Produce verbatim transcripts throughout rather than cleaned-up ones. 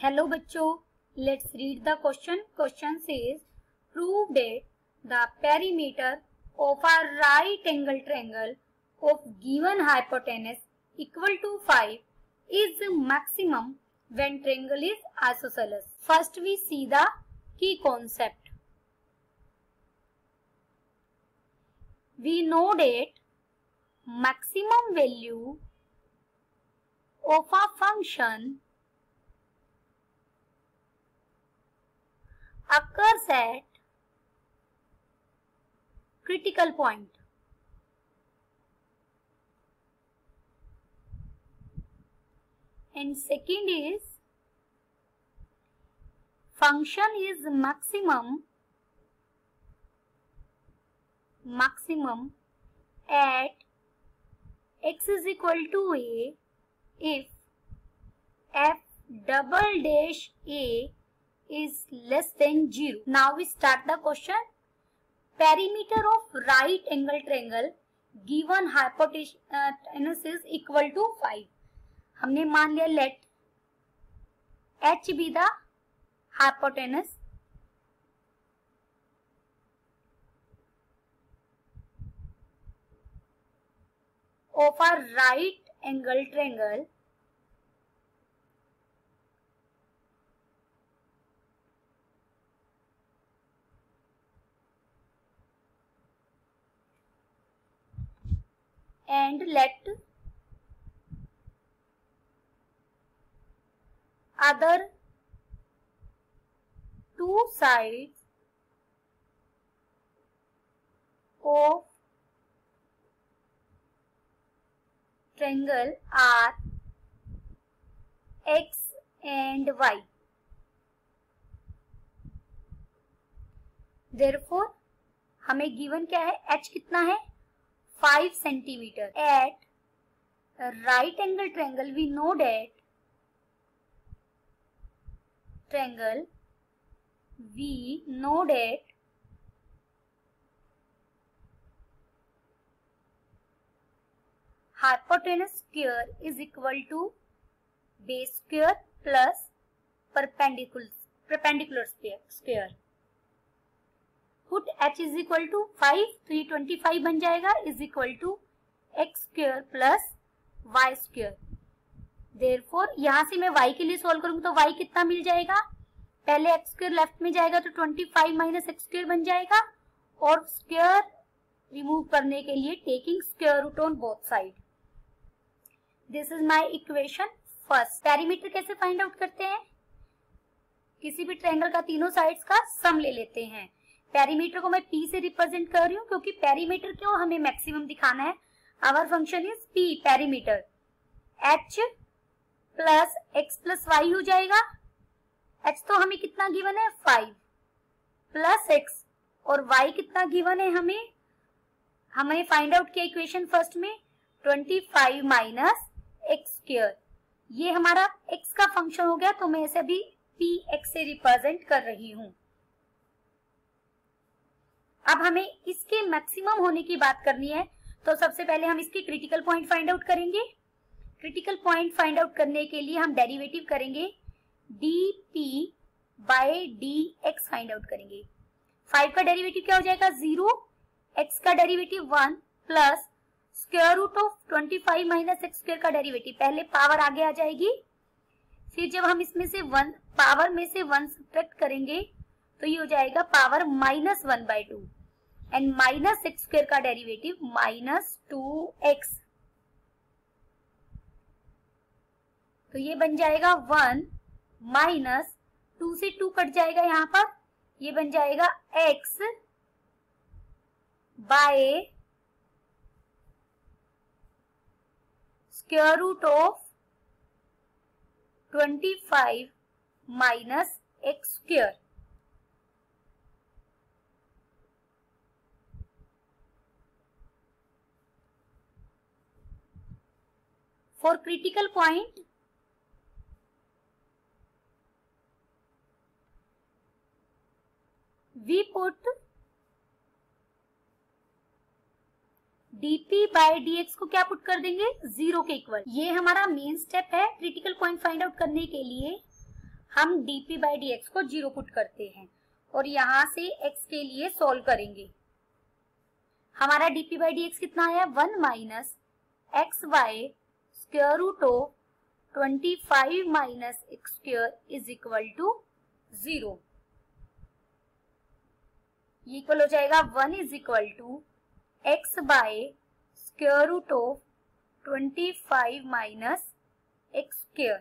Hello बच्चों, let's read the question. Question says, prove that the perimeter of a right angle triangle of given hypotenuse equal to five is maximum when triangle is isosceles. First we see the key concept. We know that maximum value of a function occurs at critical point. And second is function is maximum maximum at x is equal to a if f double dash a is less than zero. Now we start the question. Perimeter of right angle triangle given hypotenuse is equal to five. हमने मान लिया let h be the hypotenuse of a right angle triangle and let other two sides of triangle are x and y. Therefore हमें given क्या है, h कितना है, five centimeter. At a right angle triangle we know that triangle we know that hypotenuse square is equal to base square plus perpendicular perpendicular square. Put h is equal to five, तो ये twenty-five बन जाएगा is equal to x square plus y square. Therefore यहाँ से मैं y के लिए solve करूँगी तो y कितना मिल जाएगा, पहले x square लेफ्ट में जाएगा तो twenty-five माइनस x square बन जाएगा और स्क्वायर रिमूव करने के लिए taking square root on both side. This is my equation first. Perimeter कैसे फाइंड आउट करते हैं, किसी भी ट्रायंगल का तीनों साइड्स का सम ले लेते हैं. पेरीमीटर को मैं P से रिप्रेजेंट कर रही हूँ क्योंकि पेरीमीटर क्यों हमें मैक्सिमम दिखाना है. Our function is P perimeter. H plus x plus y हो जाएगा. H तो हमें कितना गिवन है, फाइव प्लस एक्स, और y कितना गिवन है हमें, हमने फाइंड आउट किया इक्वेशन फर्स्ट में twenty-five माइनस एक्स स्क्वायर. ये हमारा x का फंक्शन हो गया तो मैं इसे अभी Px से रिप्रेजेंट कर रही हूँ. अब हमें इसके मैक्सिमम होने की बात करनी है तो सबसे पहले हम इसके क्रिटिकल पॉइंट फाइंड आउट करेंगे. क्रिटिकल पॉइंट फाइंड आउट करने के लिए हम डेरिवेटिव करेंगे, dp by dx find out करेंगे. फाइव का डेरिवेटिव क्या हो जाएगा, जीरो, x का derivative one plus square root of twenty five minus x square का डेरिवेटिव. पहले पावर आगे आ जाएगी, फिर जब हम इसमें से वन पावर में से वन सब्ट्रैक्ट करेंगे तो ये हो जाएगा power minus one by two and minus x square का डेरिवेटिव माइनस टू एक्स. तो ये बन जाएगा वन माइनस टू से टू कट जाएगा, यहाँ पर ये बन जाएगा x by square root of twenty five minus x square. For critical point, we put dp by dx को क्या पुट कर देंगे, जीरो के इक्वल. ये हमारा मेन स्टेप है क्रिटिकल पॉइंट फाइंड आउट करने के लिए. हम dp बाई dx को जीरो पुट करते हैं और यहाँ से x के लिए सॉल्व करेंगे। हमारा dp बाई dx कितना आया, one minus x by square root of twenty five minus x square is equal to zero. ये इक्वल हो जाएगा one is equal to x by square root of twenty five minus x square.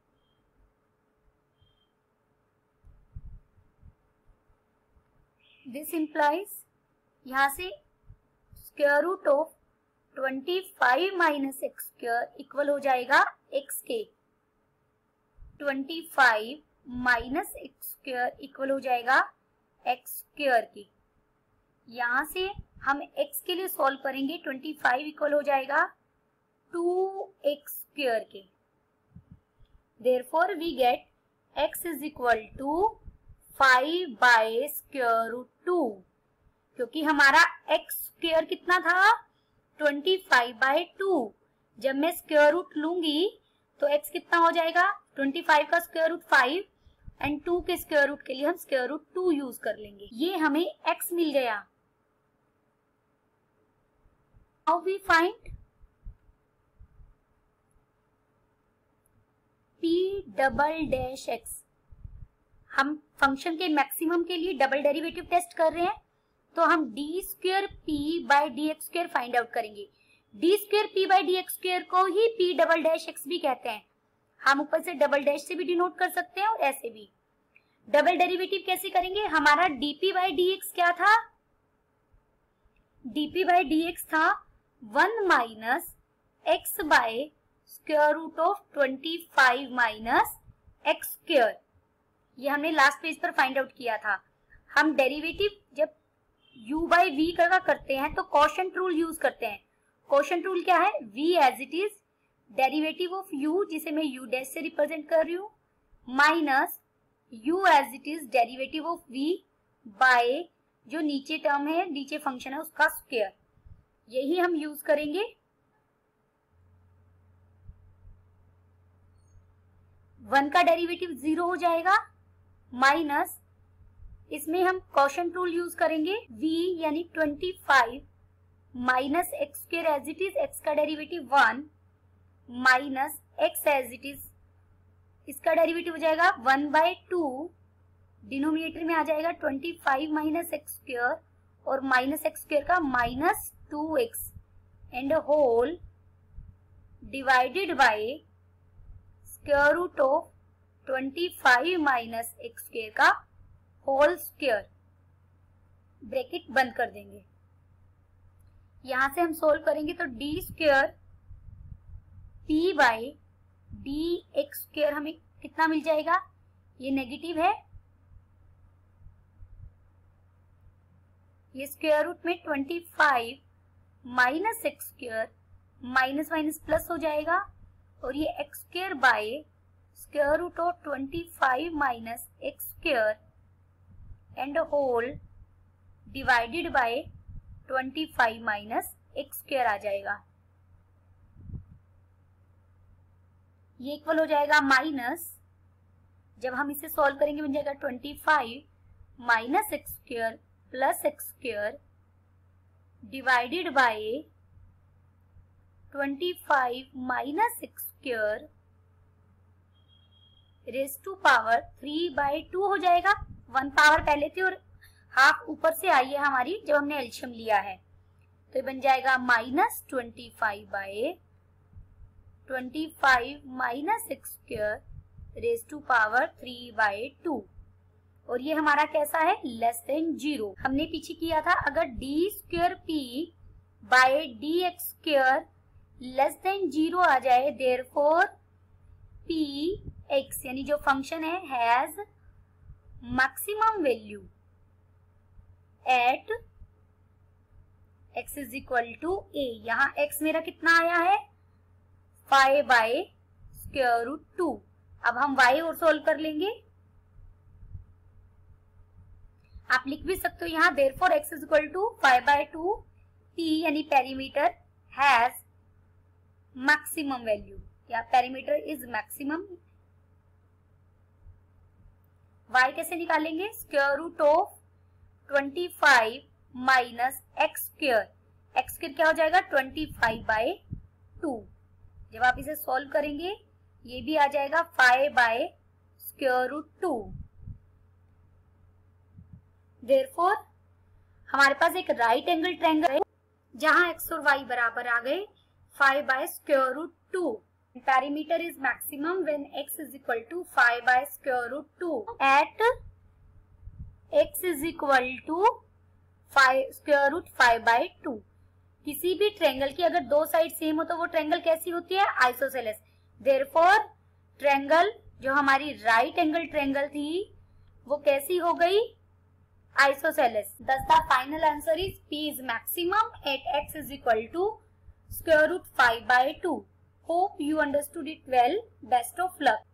This implies यहां से square root of twenty five minus x square equal हो जाएगा x के। Twenty five minus x square equal हो जाएगा x square की। यहां से हम x के लिए सॉल्व करेंगे, ट्वेंटी फाइव इक्वल हो जाएगा टू एक्स स्क्वायर के। Therefore we get x is equal to five by square root two, क्योंकि हमारा x स्क्वायर कितना था, ट्वेंटी फाइव बाय टू। जब मैं स्क्वायर रूट लूंगी तो x कितना हो जाएगा, ट्वेंटी फाइव का square root five and two के स्क्वायर रूट के लिए हम स्क्वायर रूट टू यूज कर लेंगे। ये हमें x मिल गया। Now we find p double dash x। हम फंक्शन के मैक्सिमम के लिए डबल डेरिवेटिव टेस्ट कर रहे हैं, तो हम d square p by d x square find out करेंगे। D square p by d x square को ही p डबल डैश x भी कहते हैं। हम ऊपर से डबल डैश से भी डिनोट कर सकते हैं और ऐसे भी। डबल डेरिवेटिव कैसे करेंगे, हमारा dp बाई dx क्या था, dp बाई dx था one minus x by square root of twenty five minus x square. ये हमने लास्ट पेज पर फाइंड आउट किया था। हम डेरिवेटिव जब u बाई v का करते हैं तो कोशेंट रूल यूज करते हैं। कोशेंट रूल क्या है, v as it is derivative of u, जिसे मैं u डैश से रिप्रेजेंट कर रही हूँ, minus u as it is derivative of v by जो नीचे टर्म है, नीचे फंक्शन है उसका स्क्वायर। यही हम यूज करेंगे। वन का डेरिवेटिव जीरो हो जाएगा, माइनस इसमें हम कोशेंट रूल यूज करेंगे, v यानी twenty five minus x square as it is, x का derivative one minus x as it is, इसका डेरिवेटिव हो जाएगा वन बाय टू, डिनोमिनेटर में आ जाएगा twenty five minus x square और माइनस एक्स स्क्वायर का minus two x and whole divided by square root of twenty five minus x square का whole square. Bracket बंद कर देंगे। यहां से हम सोल्व करेंगे तो d square p by d x square हमें कितना मिल जाएगा, ये नेगेटिव है, ये स्क्वायर रूट में twenty five minus x square, minus minus plus हो जाएगा और ये x square by square root of twenty five minus x square and whole divided by twenty five minus x square आ जाएगा। ये इक्वल हो जाएगा माइनस, जब हम इसे सॉल्व करेंगे बन जाएगा twenty five minus x square plus x square divided by twenty five minus x square raise to power three by two हो जाएगा। वन पावर पहले थी और हाफ ऊपर से आई है हमारी जब हमने एलसीएम लिया है, तो ये बन जाएगा minus twenty five by twenty five minus x square raise to power three by two. और ये हमारा कैसा है, लेस देन जीरो। हमने पीछे किया था, अगर d square p by d x square less than zero आ जाए, देयरफॉर पी एक्स यानी जो फंक्शन है has maximum value at x is equal to a. यहाँ x मेरा कितना आया है, five by square root two. अब हम y और सोल्व कर लेंगे। आप लिख भी सकते हो यहाँ, therefore x is equal to five by two, p यानी पेरीमीटर हैज मैक्सिमम वैल्यू या पेरीमीटर इज मैक्सिमम। y कैसे निकालेंगे? Square root of twenty five minus x square, x square क्या हो जाएगा? Twenty five by two. जब आप इसे सॉल्व करेंगे ये भी आ जाएगा five by square root two. Therefore हमारे पास एक राइट एंगल ट्रायंगल है जहां एक्स और वाई बराबर आ गए five by square root two. Perimeter is maximum when x is equal to five by square root two at x is equal to five square root five by two. किसी भी triangle की अगर दो side same हो तो वो triangle कैसी होती है? आइसोसेलेस। देयरफॉर ट्रायंगल जो हमारी राइट एंगल ट्रायंगल थी वो कैसी हो गई? Isosceles. Thus the final answer is P is maximum at x is equal to square root five by two. Hope you understood it well. Best of luck.